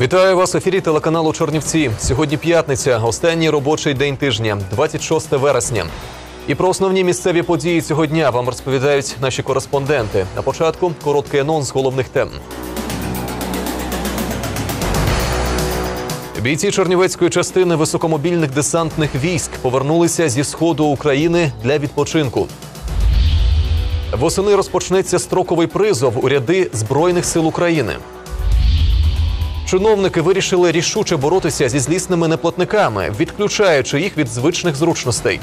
Вітаю вас в ефірі телеканалу Чернівці. Сьогодні п'ятниця, останній робочий день тижня, 26 вересня. І про основні місцеві події цього дня вам розповідають наші кореспонденти. На початку короткий анонс головних тем. Бійці Чернівецької частини високомобільних десантних військ повернулися зі сходу України для відпочинку. Восени розпочнеться строковий призов у ряди Збройних сил України. Чиновники вирішили рішуче боротися зі злісними неплатниками, відключаючи їх від звичних зручностей.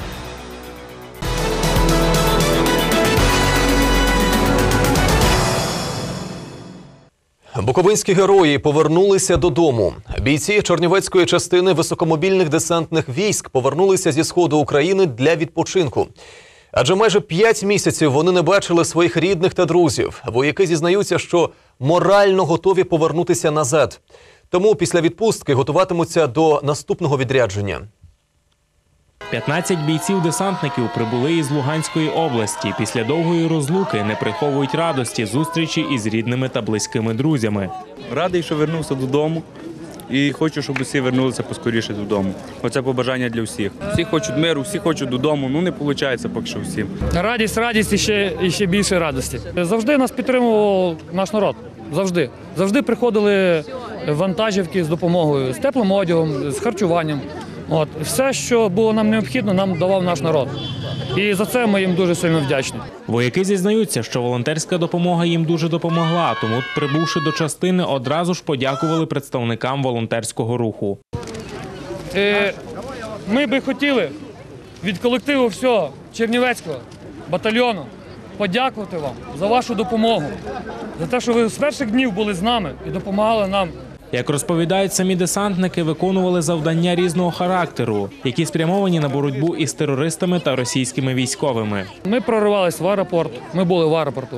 Буковинські герої повернулися додому. Бійці Чернівецької частини високомобільних десантних військ повернулися зі сходу України для відпочинку. Адже майже 5 місяців вони не бачили своїх рідних та друзів. Вояки зізнаються, що морально готові повернутися назад. Тому після відпустки готуватимуться до наступного відрядження. 15 бійців-десантників прибули із Луганської області. Після довгої розлуки не приховують радості зустрічі із рідними та близькими друзями. Радий, що вернувся додому. І хочу, щоб усі вернулися поскоріше додому. Оце побажання для всіх. Всі хочуть миру, всі хочуть додому. Ну не виходить поки що всім. Радість і ще більше радості. Завжди нас підтримував наш народ. Завжди. Завжди приходили вантажівки з допомогою, з теплим одягом, з харчуванням. Все, що було нам необхідно, нам давав наш народ. І за це ми їм дуже сильно вдячні. Вояки зізнаються, що волонтерська допомога їм дуже допомогла, тому, прибувши до частини, одразу ж подякували представникам волонтерського руху. Ми би хотіли від колективу всього Чернівецького батальйону подякувати вам за вашу допомогу, за те, що ви з перших днів були з нами і допомагали нам. Як розповідають самі десантники, виконували завдання різного характеру, які спрямовані на боротьбу із терористами та російськими військовими. Ми проривалися в аеропорт, ми були в аеропорту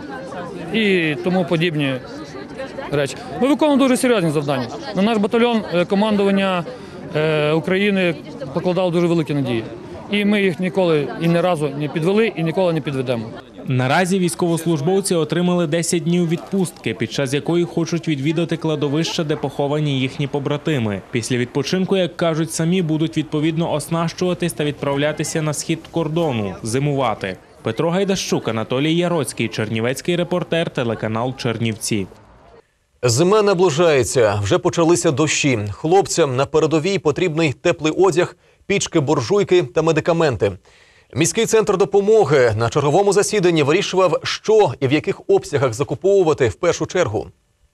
і тому подібні речі. Ми виконували дуже серйозні завдання. На наш батальйон командування України покладало дуже великі надії. І ми їх ніколи і ні разу не підвели і ніколи не підведемо. Наразі військовослужбовці отримали 10 днів відпустки, під час якої хочуть відвідати кладовище, де поховані їхні побратими. Після відпочинку, як кажуть самі, будуть відповідно оснащуватись та відправлятися на схід кордону – зимувати. Петро Гайдащук, Анатолій Яроцький, Чернівецький репортер, телеканал Чернівці. Зима наближається, вже почалися дощі. Хлопцям на передовій потрібний теплий одяг, пічки, буржуйки та медикаменти. Міський центр допомоги на черговому засіданні вирішував, що і в яких обсягах закуповувати в першу чергу.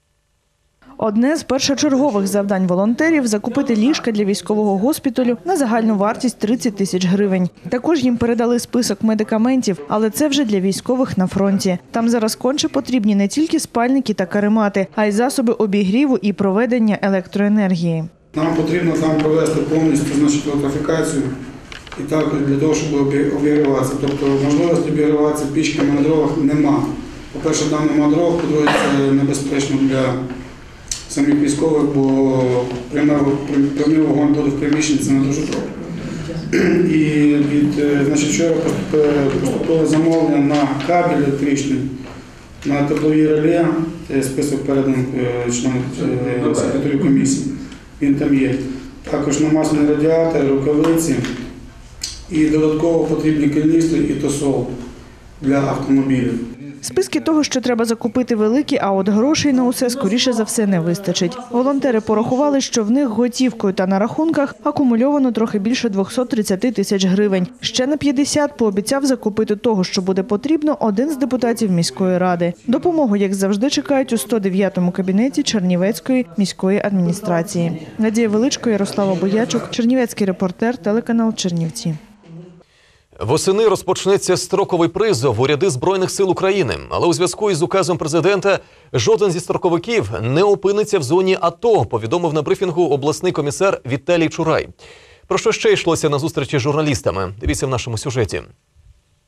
Одне з першочергових завдань волонтерів – закупити ліжка для військового госпіталю на загальну вартість 30 тисяч гривень. Також їм передали список медикаментів, але це вже для військових на фронті. Там зараз конче потрібні не тільки спальники та каремати, а й засоби обігріву і проведення електроенергії. Нам потрібно там провести повністю електрифікацію і так для того, щоб обігріватися. Тобто можливості обігріватися пічками на дровах нема. По-перше, там нема дров, по-друге, це небезпечно для самих військових, бо прямий вогонь буде в приміщенні, це не дуже добре. І вчора поступило замовлення на кабель електричний, на теплові реле, список переданий членам секретарю комісії, він там є. Також намасні радіатори, рукавиці і додатково потрібні каністри і тосол для автомобілів. Списки того, що треба закупити, великі, а от грошей на усе, скоріше за все, не вистачить. Волонтери порахували, що в них готівкою та на рахунках акумульовано трохи більше 230 тисяч гривень. Ще на 50 пообіцяв закупити того, що буде потрібно, один з депутатів міської ради. Допомогу, як завжди, чекають у 109-му кабінеті Чернівецької міської адміністрації. Надія Величко, Ярослава Боячук, Чернівецький репортер, телеканал Чернівці. Восени розпочнеться строковий призов у ряди Збройних сил України. Але у зв'язку із указом президента жоден зі строковиків не опиниться в зоні АТО, повідомив на брифінгу обласний комісар Віталій Чурай. Про що ще йшлося на зустрічі з журналістами? Дивіться в нашому сюжеті.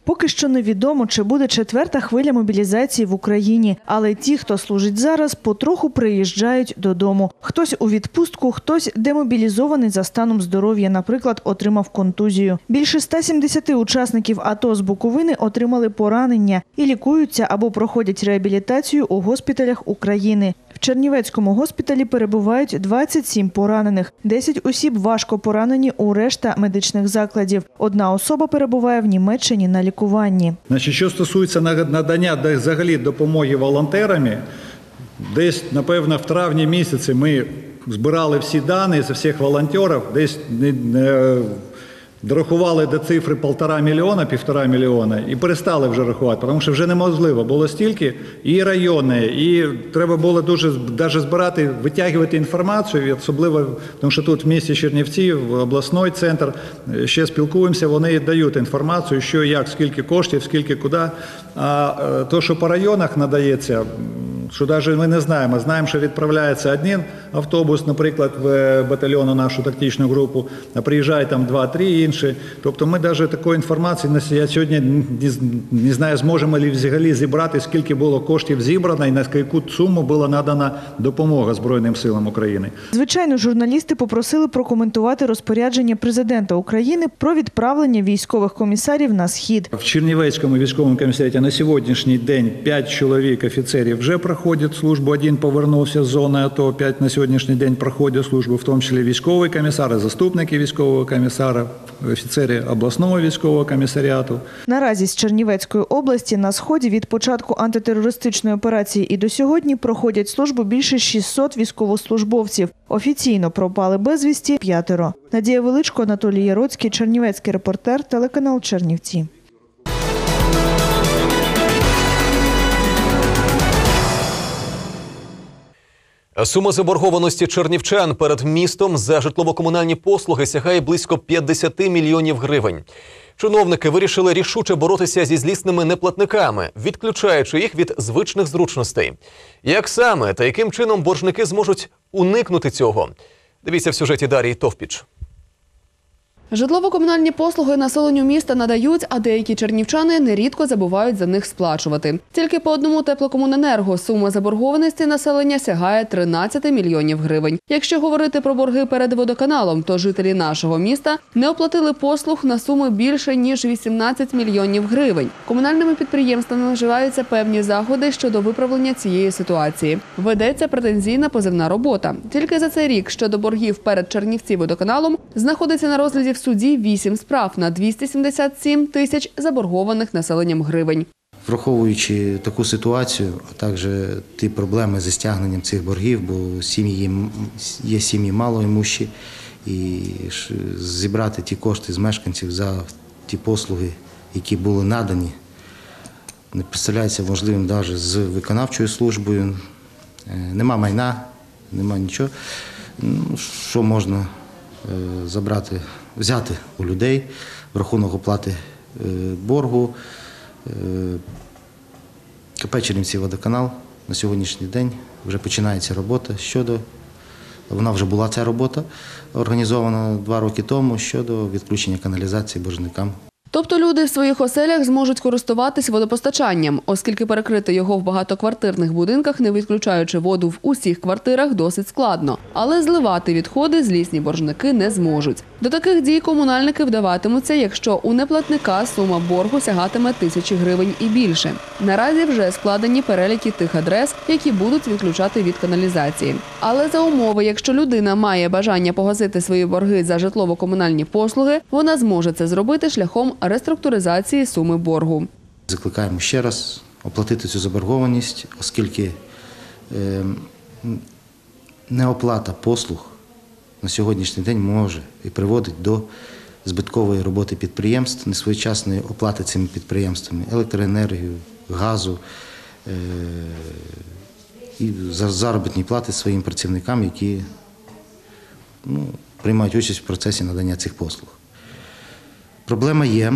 Поки що невідомо, чи буде четверта хвиля мобілізації в Україні. Але ті, хто служить зараз, потроху приїжджають додому. Хтось у відпустку, хтось демобілізований за станом здоров'я, наприклад, отримав контузію. Більше 170 учасників АТО з Буковини отримали поранення і лікуються або проходять реабілітацію у госпіталях України. В Чернівецькому госпіталі перебувають 27 поранених. 10 осіб важко поранені у решта медичних закладів. Одна особа перебуває в Німеччині на лікуванні. Значить, що стосується надання взагалі допомоги волонтерами, десь, напевно, в травні місяці ми збирали всі дані з всіх волонтерів, десь дорахували до цифри 1,5 мільйона і перестали вже рахувати, тому що вже неможливо було стільки і райони, і треба було дуже навіть збирати, витягувати інформацію, особливо, тому що тут в місті Чернівці, в обласний центр, ще спілкуємося, вони дають інформацію, що, як, скільки коштів, скільки, куди. А то, що по районах надається, що навіть ми не знаємо. Знаємо, що відправляється один автобус, наприклад, в батальйонну нашу тактичну групу, а приїжджає там 2-3 інші. Тобто ми навіть такої інформації, я сьогодні не знаю, зможемо ли взагалі зібрати, скільки було коштів зібрано і на яку суму була надана допомога Збройним силам України. Звичайно, журналісти попросили прокоментувати розпорядження президента України про відправлення військових комісарів на Схід. В Чернівецькому військовому комісаріаті на сьогоднішній день 5 чоловік офіцерів вже проходять службу. Один повернувся з зони АТО, 5 на сьогоднішній день проходять службу, в тому числі військові комісари, заступники військового комісара, офіцери обласного військового комісаріату. Наразі з Чернівецької області на Сході від початку антитерористичної операції і до сьогодні проходять службу більше 600 військовослужбовців. Офіційно пропали безвісті 5. Надія Величко, Анатолій Яроцький, Чернівецький репортер, телеканал Чернівці. Сума заборгованості чернівчан перед містом за житлово-комунальні послуги сягає близько 50 мільйонів гривень. Чиновники вирішили рішуче боротися зі злісними неплатниками, відключаючи їх від звичних зручностей. Як саме та яким чином боржники зможуть уникнути цього? Дивіться в сюжеті Дарії Товпіч. Житлово-комунальні послуги населенню міста надають, а деякі чернівчани нерідко забувають за них сплачувати. Тільки по одному теплокомуненерго сума заборгованості населення сягає 13 мільйонів гривень. Якщо говорити про борги перед водоканалом, то жителі нашого міста не оплатили послуг на суму більше, ніж 18 мільйонів гривень. Комунальними підприємствами вживаються певні заходи щодо виправлення цієї ситуації. Ведеться претензійна позивна робота. Тільки за цей рік щодо боргів перед Чернівці-водоканалом знаходиться на розгляді в суді 8 справ на 277 тисяч заборгованих населенням гривень. Враховуючи таку ситуацію, а також ті проблеми зі стягненням цих боргів, бо є сім'ї малоімущі, і зібрати ті кошти з мешканців за ті послуги, які були надані, не представляється можливим навіть з виконавчою службою. Нема майна, нема нічого, що можна взяти у людей в рахунок оплати боргу. КП «Чернівці-водоканал» на сьогоднішній день вже починається робота вона вже була ця робота, організована 2 роки тому, щодо відключення каналізації боржникам. Тобто люди в своїх оселях зможуть користуватись водопостачанням, оскільки перекрити його в багатоквартирних будинках, не відключаючи воду в усіх квартирах, досить складно. Але зливати відходи злісні боржники не зможуть. До таких дій комунальники вдаватимуться, якщо у неплатника сума боргу сягатиме 1000 гривень і більше. Наразі вже складені переліки тих адрес, які будуть відключати від каналізації. Але за умови, якщо людина має бажання погасити свої борги за житлово-комунальні послуги, вона зможе це зробити шляхом реструктуризації суми боргу. Закликаємо ще раз оплатити цю заборгованість, оскільки неоплата послуг на сьогоднішній день може і приводить до збиткової роботи підприємств, несвоєчасної оплати цими підприємствами електроенергію, газу і заробітні плати своїм працівникам, які приймають участь в процесі надання цих послуг. Проблема є.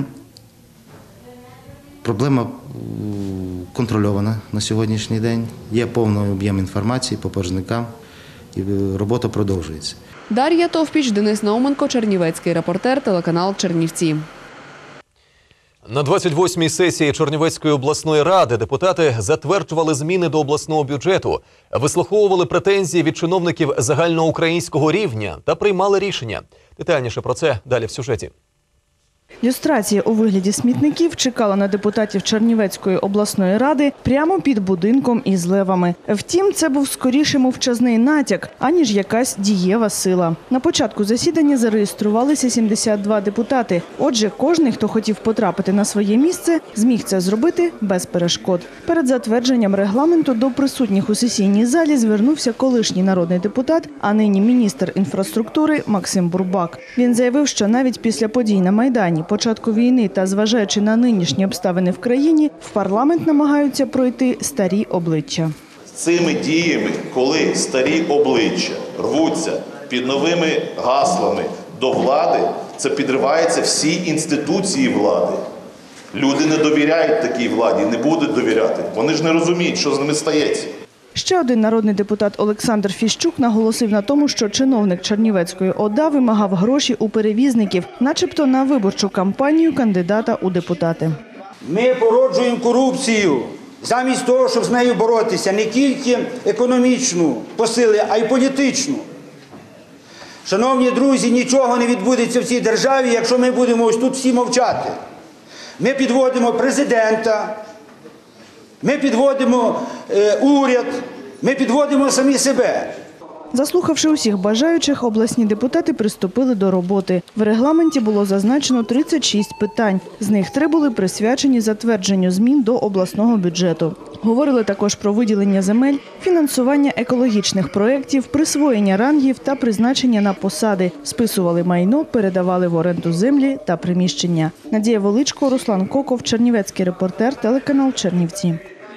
Проблема контрольована на сьогоднішній день. Є повний об'єм інформації по боржникам і робота продовжується. Дар'я Товпіч, Денис Науменко, Чернівецький репортер, телеканал Чернівці. На 28-й сесії Чернівецької обласної ради депутати затверджували зміни до обласного бюджету, вислуховували претензії від чиновників загальноукраїнського рівня та приймали рішення. Детальніше про це далі в сюжеті. Люстрація у вигляді смітників чекала на депутатів Чернівецької обласної ради прямо під будинком із левами. Втім, це був скоріше мовчазний натяк, аніж якась дієва сила. На початку засідання зареєструвалися 72 депутати. Отже, кожний, хто хотів потрапити на своє місце, зміг це зробити без перешкод. Перед затвердженням регламенту до присутніх у сесійній залі звернувся колишній народний депутат, а нині міністр інфраструктури Максим Бурбак. Він заявив, що навіть після подій на Майдані, початку війни та зважаючи на нинішні обставини в країні, в парламент намагаються пройти старі обличчя. Цими діями, коли старі обличчя рвуться під новими гаслами до влади, це підриваються всі інституції влади. Люди не довіряють такій владі, не будуть довіряти. Вони ж не розуміють, що з ними стається. Ще один народний депутат Олександр Фіщук наголосив на тому, що чиновник Чернівецької ОДА вимагав гроші у перевізників, начебто на виборчу кампанію кандидата у депутати. Ми породжуємо корупцію замість того, щоб з нею боротися, не тільки економічну посили, а й політичну. Шановні друзі, нічого не відбудеться в цій державі, якщо ми будемо ось тут всі мовчати. Ми підводимо президента, ми підводимо уряд, ми підводимо самі себе. Заслухавши усіх бажаючих, обласні депутати приступили до роботи. В регламенті було зазначено 36 питань. З них 3 були присвячені затвердженню змін до обласного бюджету. Говорили також про виділення земель, фінансування екологічних проєктів, присвоєння рангів та призначення на посади. Списували майно, передавали в оренду землі та приміщення. Надія Величко, Руслан Коков, Чернівецький репортер, телеканал Чернівці.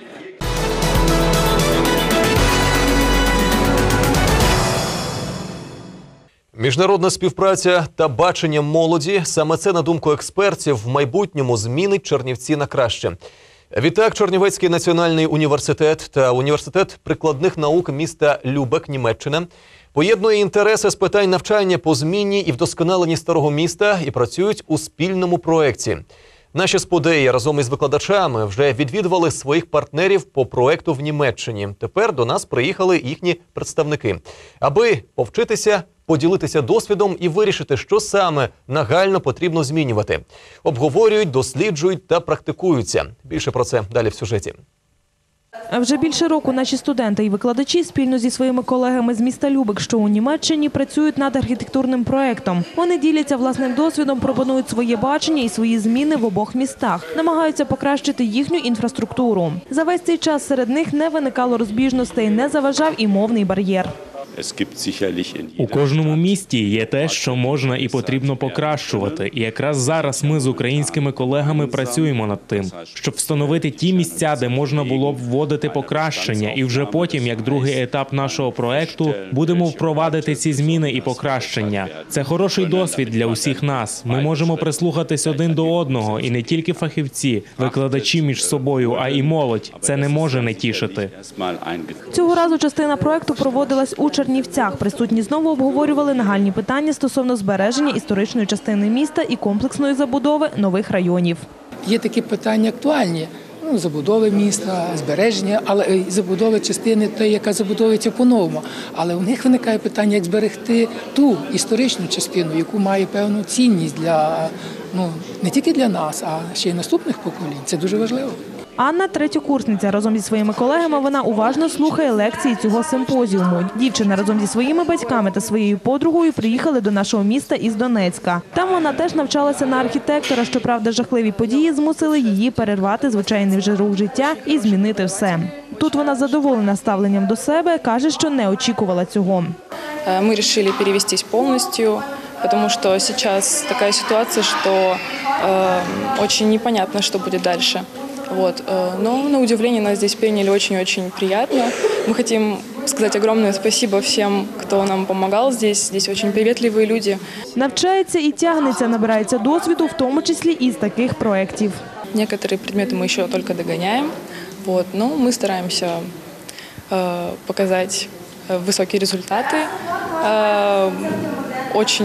Міжнародна співпраця та бачення молоді – саме це, на думку експертів, в майбутньому змінить Чернівці на краще. Відтак, Чернівецький національний університет та університет прикладних наук міста Любек, Німеччина, поєднує інтереси з питань навчання по зміні і вдосконаленні старого міста і працюють у спільному проєкті. Наші сподеї разом із викладачами вже відвідували своїх партнерів по проєкту в Німеччині. Тепер до нас приїхали їхні представники, аби повчитися, поділитися досвідом і вирішити, що саме нагально потрібно змінювати. Обговорюють, досліджують та практикуються. Більше про це далі в сюжеті. Вже більше року наші студенти і викладачі спільно зі своїми колегами з міста Любек, що у Німеччині, працюють над архітектурним проєктом. Вони діляться власним досвідом, пропонують своє бачення і свої зміни в обох містах. Намагаються покращити їхню інфраструктуру. За весь цей час серед них не виникало розбіжностей, не заважав і мовний бар'єр. У кожному місті є те, що можна і потрібно покращувати. І якраз зараз ми з українськими колегами працюємо над тим, щоб встановити ті місця, де можна було б вводити покращення. І вже потім, як другий етап нашого проекту, будемо впровадити ці зміни і покращення. Це хороший досвід для усіх нас. Ми можемо прислухатись один до одного. І не тільки фахівці, викладачі між собою, а й молодь. Це не може не тішити. Цього разу частина проєкту проводилась у Чернівцях. Присутні знову обговорювали нагальні питання стосовно збереження історичної частини міста і комплексної забудови нових районів. Є такі питання актуальні. Забудови міста, збереження, але і забудови частини тієї, яка забудовується по-новому. Але у них виникає питання, як зберегти ту історичну частину, яку має певну цінність для, не тільки для нас, а ще й наступних поколінь. Це дуже важливо. Анна – третьокурсниця. Разом зі своїми колегами вона уважно слухає лекції цього симпозіуму. Дівчина разом зі своїми батьками та своєю подругою приїхали до нашого міста із Донецька. Там вона теж навчалася на архітектора. Щоправда, жахливі події змусили її перервати звичайний вже рух життя і змінити все. Тут вона задоволена ставленням до себе, каже, що не очікувала цього. Ми вирішили перевестись повністю, тому що зараз така ситуація, що дуже непонятно, що буде далі. Но на удивление нас здесь приняли очень-очень приятно. Мы хотим сказать огромное спасибо всем, кто нам помогал здесь. Здесь очень приветливые люди. Навчається і тягнеться, набирається досвіду, в тому числі і з таких проєктів. Некоторые предметы мы еще только догоняем, но мы стараемся показать высокие результаты. Очень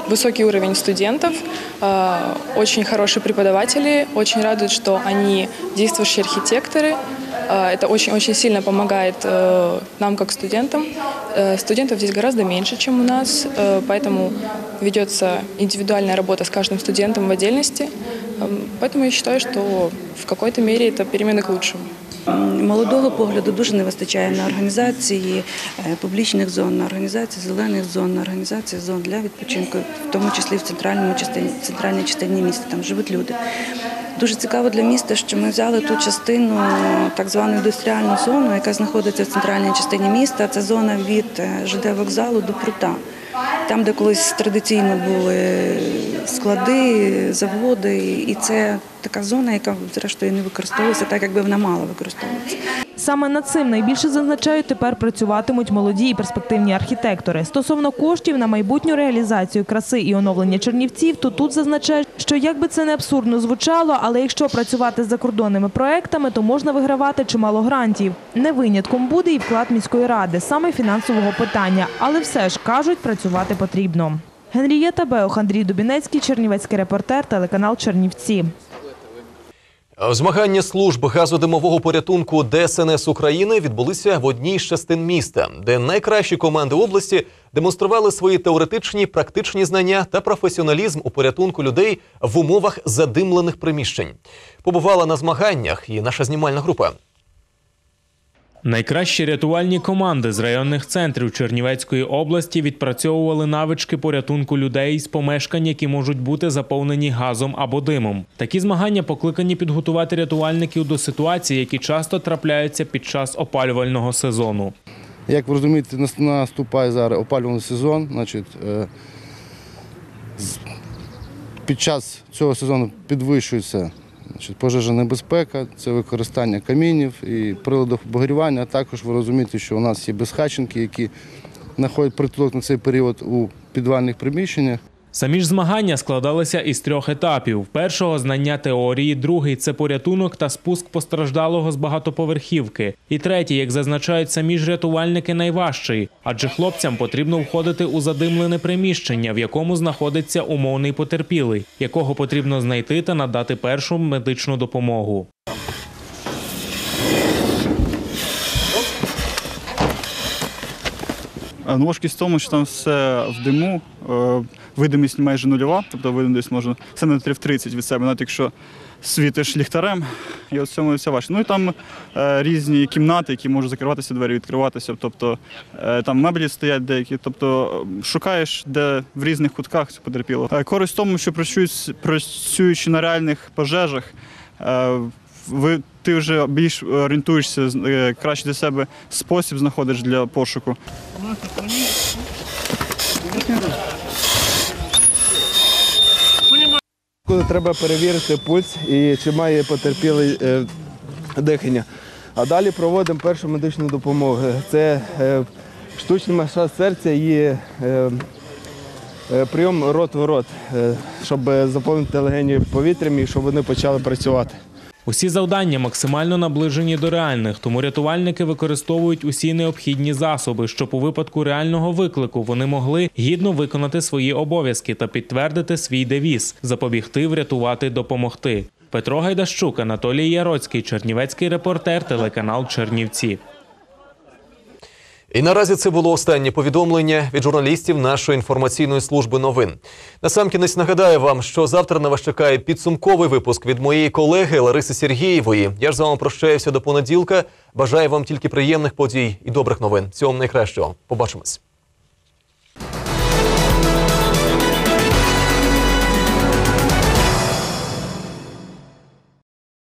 высокий уровень студентов, очень хорошие преподаватели, очень радует, что они действующие архитекторы. Это очень-очень сильно помогает нам, как студентам. Студентов здесь гораздо меньше, чем у нас, поэтому ведется индивидуальная работа с каждым студентом в отдельности. Поэтому я считаю, что в какой-то мере это перемены к лучшему. Молодого погляду дуже не вистачає на організації публічних зон, на організації зелених зон, на організації зон для відпочинку, в тому числі в центральній частині міста. Там живуть люди. Дуже цікаво для міста, що ми взяли ту частину, так звану індустріальну зону, яка знаходиться в центральній частині міста. Це зона від ЖД-вокзалу до Прута. Там, де колись традиційно були склади, заводи, і це така зона, яка, зрештою, не використовується так, якби вона мала використовуватися. Саме над цим найбільше зазначають, тепер працюватимуть молоді і перспективні архітектори. Стосовно коштів на майбутню реалізацію краси і оновлення Чернівців, то тут зазначають, що як би це не абсурдно звучало, але якщо працювати з закордонними проектами, то можна вигравати чимало грантів. Не винятком буде і вклад міської ради, саме фінансового питання. Але все ж, кажуть, працювати потрібно. Генрієта Беох, Андрій Дубінецький, Чернівецький репортер, телеканал Чернівці. Змагання служб газодимового порятунку ДСНС України відбулися в одній з частин міста, де найкращі команди області демонстрували свої теоретичні, практичні знання та професіоналізм у порятунку людей в умовах задимлених приміщень. Побувала на змаганнях і наша знімальна група. Найкращі рятувальні команди з районних центрів Чернівецької області відпрацьовували навички порятунку людей з помешкань, які можуть бути заповнені газом або димом. Такі змагання покликані підготувати рятувальників до ситуацій, які часто трапляються під час опалювального сезону. Як ви розумієте, наступає зараз опалювальний сезон. Під час цього сезону підвищується пожежна небезпека, це використання камінів і приладів обігрівання, а також ви розумієте, що у нас є безхатченки, які знаходять притулок на цей період у підвальних приміщеннях. Самі ж змагання складалися із 3 етапів. Першого – знання теорії, другий – це порятунок та спуск постраждалого з багатоповерхівки. І третій, як зазначають самі ж рятувальники, найважчий, адже хлопцям потрібно входити у задимлене приміщення, в якому знаходиться умовний потерпілий, якого потрібно знайти та надати першу медичну допомогу. Важкість в тому, що там все в диму, видимість майже нульова, тобто видимість можна все метрів 30 від себе, навіть якщо світиш ліхтарем, і от в цьому все важко. Ну і там різні кімнати, які можуть закриватися, двері відкриватися, тобто там меблі стоять деякі, тобто шукаєш, де в різних кутках це потерпіло. Користь в тому, що працюючи на реальних пожежах, ти вже більш орієнтуєшся, краще для себе спосіб знаходиш для пошуку. Коли треба перевірити пульс і чи має потерпілий дихання. А далі проводимо першу медичну допомогу. Це штучний масаж серця і прийом рот в рот, щоб заповнити легені повітрям і щоб вони почали працювати. Усі завдання максимально наближені до реальних, тому рятувальники використовують усі необхідні засоби, щоб у випадку реального виклику вони могли гідно виконати свої обов'язки та підтвердити свій девіз – запобігти, врятувати, допомогти. Петро Гайдащук, Анатолій Яроцький, Чернівецький репортер, телеканал Чернівці. І наразі це було останнє повідомлення від журналістів нашої інформаційної служби новин. Насамкінець нагадаю вам, що завтра на вас чекає підсумковий випуск від моєї колеги Лариси Сергієвої. Я ж з вами прощаюся до понеділка. Бажаю вам тільки приємних подій і добрих новин. Всього вам найкращого. Побачимось.